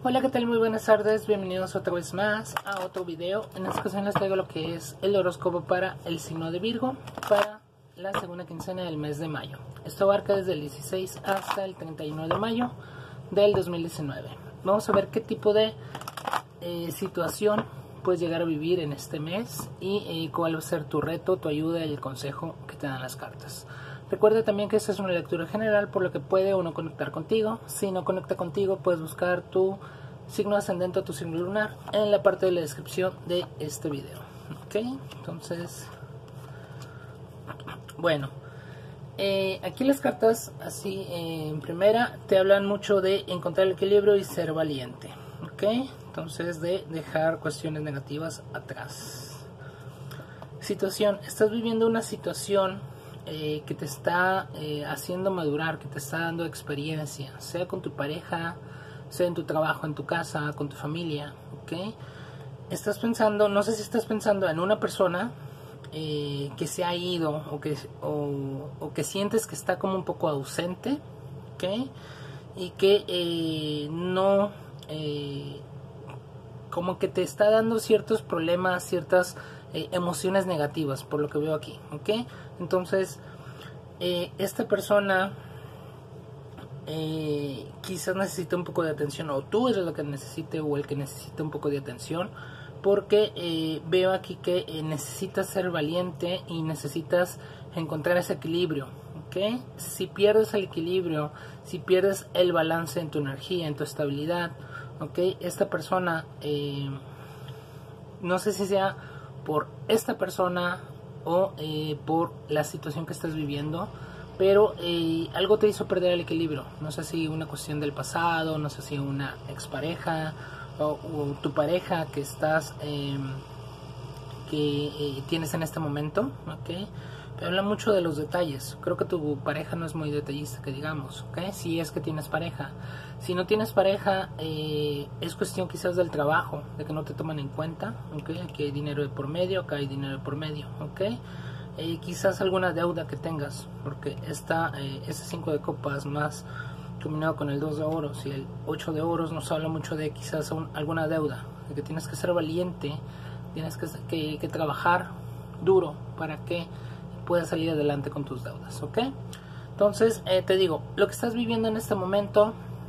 Hola, ¿qué tal? Muy buenas tardes, bienvenidos otra vez más a otro video. En esta ocasión les traigo lo que es el horóscopo para el signo de Virgo para la segunda quincena del mes de mayo. Esto abarca desde el 16 hasta el 31 de mayo del 2019. Vamos a ver qué tipo de situación puedes llegar a vivir en este mes y cuál va a ser tu reto, tu ayuda y el consejo que te dan las cartas. Recuerda también que esta es una lectura general, por lo que puede o no conectar contigo. Si no conecta contigo, puedes buscar tu signo ascendente o tu signo lunar en la parte de la descripción de este video. Ok, entonces, bueno, aquí las cartas, así en primera, te hablan mucho de encontrar el equilibrio y ser valiente. Ok, entonces de dejar cuestiones negativas atrás. Situación, estás viviendo una situación que te está haciendo madurar, que te está dando experiencia, sea con tu pareja, sea en tu trabajo, en tu casa, con tu familia, ¿ok? Estás pensando, no sé si estás pensando en una persona que se ha ido o que sientes que está como un poco ausente, ¿ok? Y que no, como que te está dando ciertos problemas, ciertas emociones negativas, por lo que veo aquí, ¿ok? Entonces, esta persona quizás necesita un poco de atención, o tú eres lo que necesite o el que necesita un poco de atención, porque veo aquí que necesitas ser valiente y necesitas encontrar ese equilibrio, ¿ok? Si pierdes el equilibrio, si pierdes el balance en tu energía, en tu estabilidad, ¿ok? Esta persona, no sé si sea por esta persona o por la situación que estás viviendo, pero algo te hizo perder el equilibrio. No sé si una cuestión del pasado, no sé si una expareja o tu pareja que estás tienes en este momento, ¿ok? Pero habla mucho de los detalles. Creo que tu pareja no es muy detallista, que digamos, ¿ok? Si es que tienes pareja. Si no tienes pareja, es cuestión quizás del trabajo, de que no te toman en cuenta, ¿ok? Aquí hay dinero de por medio, acá hay dinero de por medio, ¿ok? Quizás alguna deuda que tengas, porque este 5 de copas más combinado con el 2 de oros y el 8 de oros nos habla mucho de quizás alguna deuda, de que tienes que ser valiente, tienes que trabajar duro para que puedas salir adelante con tus deudas, ¿ok? Entonces, te digo, lo que estás viviendo en este momento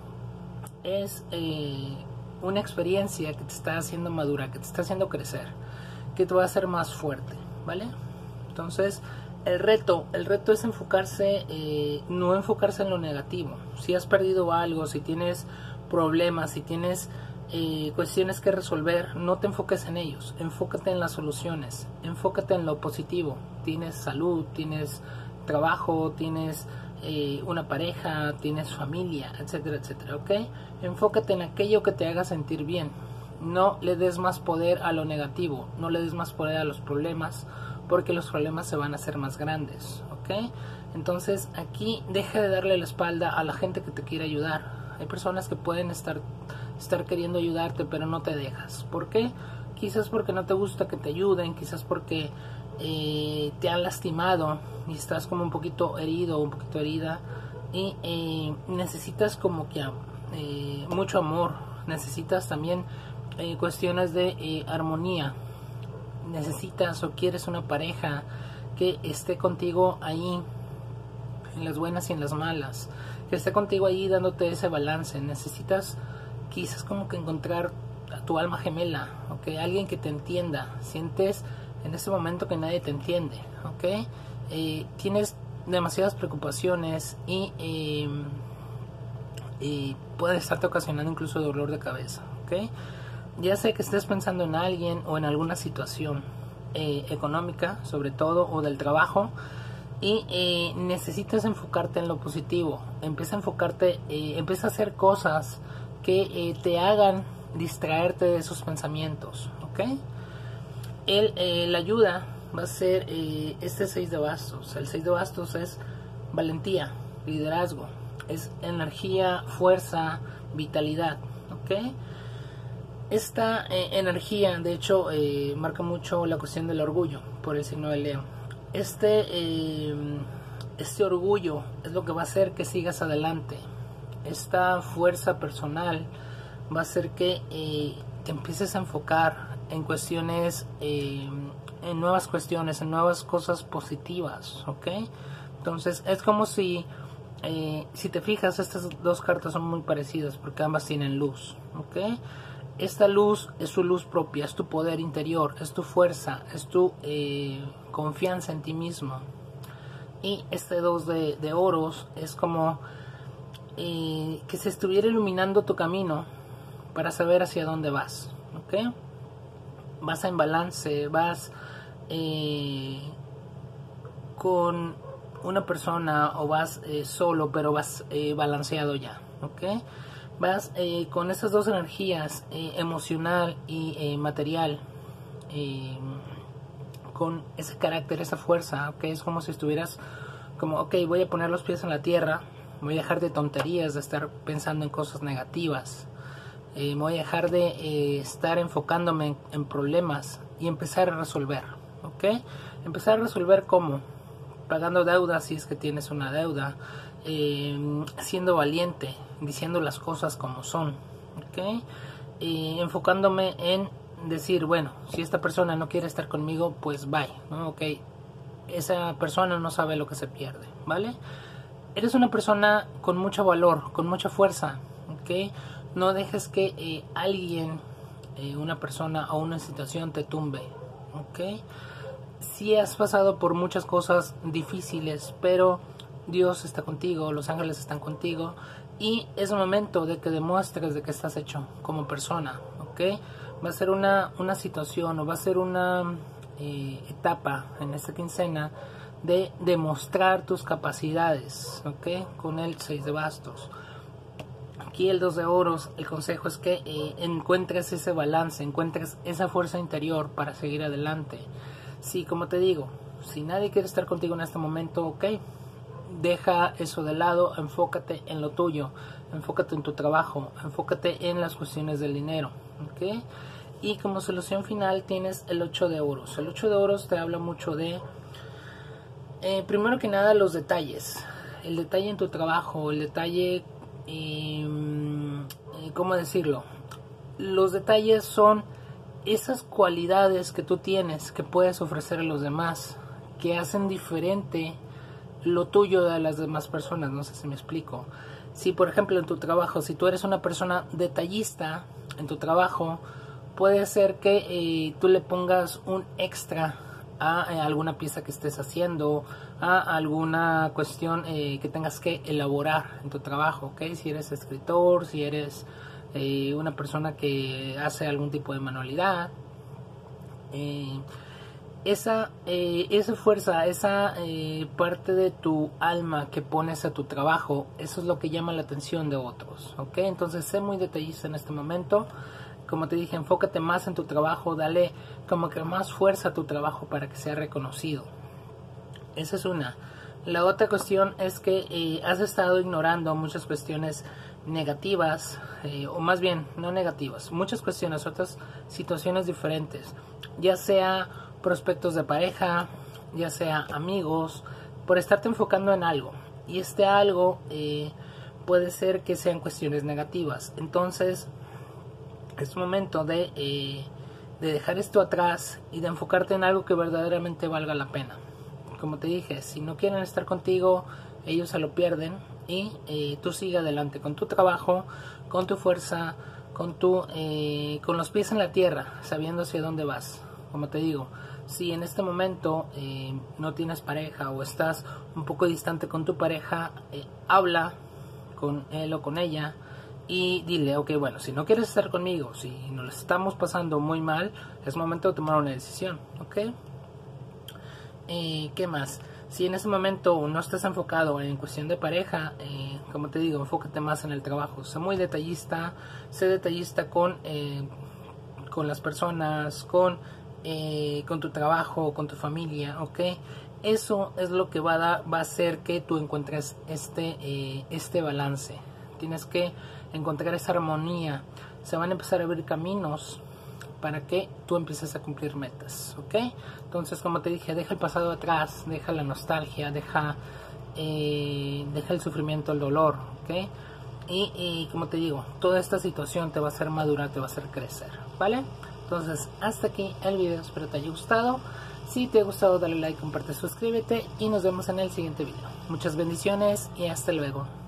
es una experiencia que te está haciendo madura, que te está haciendo crecer, que te va a hacer más fuerte, ¿vale? Entonces, el reto es enfocarse, no enfocarse en lo negativo. Si has perdido algo, si tienes problemas, si tienes cuestiones que resolver, no te enfoques en ellos, enfócate en las soluciones, enfócate en lo positivo. Tienes salud, tienes trabajo, tienes una pareja, tienes familia, etcétera, etcétera, ¿ok? Enfócate en aquello que te haga sentir bien. No le des más poder a lo negativo, no le des más poder a los problemas, porque los problemas se van a hacer más grandes, ¿ok? Entonces aquí deja de darle la espalda a la gente que te quiere ayudar. Hay personas que pueden estar queriendo ayudarte, pero no te dejas. ¿Por qué? Quizás porque no te gusta que te ayuden, quizás porque te han lastimado y estás como un poquito herido o un poquito herida y necesitas como que mucho amor, necesitas también cuestiones de armonía, necesitas o quieres una pareja que esté contigo ahí en las buenas y en las malas, que esté contigo ahí dándote ese balance. Necesitas quizás como que encontrar a tu alma gemela, ¿ok? Alguien que te entienda. Sientes en este momento que nadie te entiende, ¿ok? Tienes demasiadas preocupaciones y puede estarte ocasionando incluso dolor de cabeza, ¿ok? Ya sea que estés pensando en alguien o en alguna situación económica, sobre todo, o del trabajo, y necesitas enfocarte en lo positivo. Empieza a enfocarte, empieza a hacer cosas que te hagan distraerte de esos pensamientos, ¿ok? La ayuda va a ser este 6 de bastos. El 6 de bastos es valentía, liderazgo, es energía, fuerza, vitalidad, ¿ok? Esta energía, de hecho, marca mucho la cuestión del orgullo por el signo de Leo. Este orgullo es lo que va a hacer que sigas adelante. Esta fuerza personal va a hacer que te empieces a enfocar en cuestiones, en nuevas cuestiones, en nuevas cosas positivas, ¿ok? Entonces es como si te fijas, estas dos cartas son muy parecidas porque ambas tienen luz, ¿ok? Esta luz es su luz propia, es tu poder interior, es tu fuerza, es tu confianza en ti mismo. Y este 2 de oros es como que se estuviera iluminando tu camino para saber hacia dónde vas, ¿ok? Vas en balance, vas con una persona o vas solo, pero vas balanceado ya, ¿ok? Vas con esas dos energías, emocional y material, con ese carácter, esa fuerza, ¿ok? Es como si estuvieras como, ok, voy a poner los pies en la tierra, voy a dejar de tonterías, de estar pensando en cosas negativas, voy a dejar de estar enfocándome en problemas y empezar a resolver, ¿ok? Empezar a resolver ¿cómo? Pagando deudas si es que tienes una deuda, siendo valiente, diciendo las cosas como son, ¿ok? Enfocándome en decir, bueno, si esta persona no quiere estar conmigo, pues bye, ¿no? Ok, esa persona no sabe lo que se pierde, ¿vale? Eres una persona con mucho valor, con mucha fuerza, ¿ok? No dejes que alguien, una persona o una situación te tumbe, ¿ok? Sí has pasado por muchas cosas difíciles, pero Dios está contigo, los ángeles están contigo y es momento de que demuestres de que estás hecho como persona, ¿ok? Va a ser una situación o va a ser una etapa en esta quincena de demostrar tus capacidades, ¿ok? Con el 6 de bastos. Aquí el 2 de oros, el consejo es que encuentres ese balance, encuentres esa fuerza interior para seguir adelante. Sí, como te digo, si nadie quiere estar contigo en este momento, ok, deja eso de lado, enfócate en lo tuyo, enfócate en tu trabajo, enfócate en las cuestiones del dinero, ok. Y como solución final tienes el 8 de oros. El 8 de oros te habla mucho de, primero que nada, los detalles. El detalle en tu trabajo, el detalle, ¿cómo decirlo? Los detalles son esas cualidades que tú tienes, que puedes ofrecer a los demás, que hacen diferente lo tuyo de las demás personas. No sé si me explico. Si por ejemplo en tu trabajo, si tú eres una persona detallista en tu trabajo, puede ser que tú le pongas un extra a alguna pieza que estés haciendo, a alguna cuestión que tengas que elaborar en tu trabajo, ¿ok? Si eres escritor, si eres una persona que hace algún tipo de manualidad, esa fuerza, esa parte de tu alma que pones a tu trabajo, eso es lo que llama la atención de otros, ¿ok? Entonces sé muy detallista en este momento. Como te dije, enfócate más en tu trabajo, dale como que más fuerza a tu trabajo para que sea reconocido. Esa es una. La otra cuestión es que has estado ignorando muchas cuestiones negativas, o más bien no negativas, muchas cuestiones, otras situaciones diferentes, ya sea prospectos de pareja, ya sea amigos, por estarte enfocando en algo, y este algo puede ser que sean cuestiones negativas. Entonces es momento de dejar esto atrás y de enfocarte en algo que verdaderamente valga la pena. Como te dije, si no quieren estar contigo, ellos se lo pierden, y tú sigue adelante con tu trabajo, con tu fuerza, con los pies en la tierra, sabiendo hacia dónde vas. Como te digo, si en este momento no tienes pareja o estás un poco distante con tu pareja, habla con él o con ella y dile, ok, bueno, si no quieres estar conmigo, si nos estamos pasando muy mal, es momento de tomar una decisión, ok. ¿Qué más? Si en ese momento no estás enfocado en cuestión de pareja, como te digo, enfócate más en el trabajo. Sé muy detallista, sé detallista con las personas, con tu trabajo, con tu familia, ¿ok? Eso es lo que va a hacer que tú encuentres este balance. Tienes que encontrar esa armonía. Se van a empezar a abrir caminos para que tú empieces a cumplir metas, ¿ok? Entonces, como te dije, deja el pasado atrás, deja la nostalgia, deja el sufrimiento, el dolor, ¿ok? Y como te digo, toda esta situación te va a hacer madurar, te va a hacer crecer, ¿vale? Entonces, hasta aquí el video, espero te haya gustado. Si te ha gustado, dale like, comparte, suscríbete y nos vemos en el siguiente video. Muchas bendiciones y hasta luego.